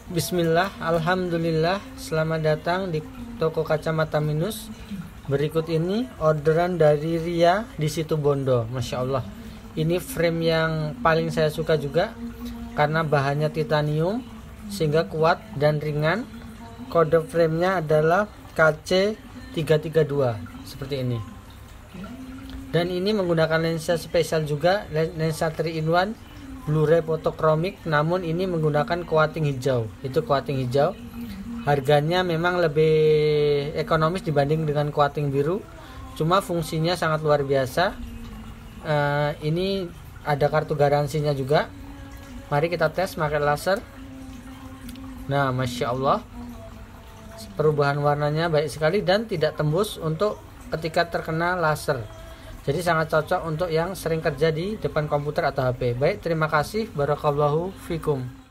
Bismillah, Alhamdulillah, selamat datang di toko kacamata minus. Berikut ini orderan dari Ria di situ Bondo. Masya Allah, ini frame yang paling saya suka juga karena bahannya titanium sehingga kuat dan ringan. Kode framenya adalah KC332 seperti ini. Dan ini menggunakan lensa spesial juga, lensa 3-in-1 Blu-ray fotokromik, namun ini menggunakan coating hijau. Itu coating hijau. Harganya memang lebih ekonomis dibanding dengan coating biru. Cuma fungsinya sangat luar biasa. Ini ada kartu garansinya juga. Mari kita tes pakai laser. Nah, masya Allah, perubahan warnanya baik sekali dan tidak tembus untuk ketika terkena laser. Jadi sangat cocok untuk yang sering kerja di depan komputer atau HP. Baik, terima kasih. Barakallahu fikum.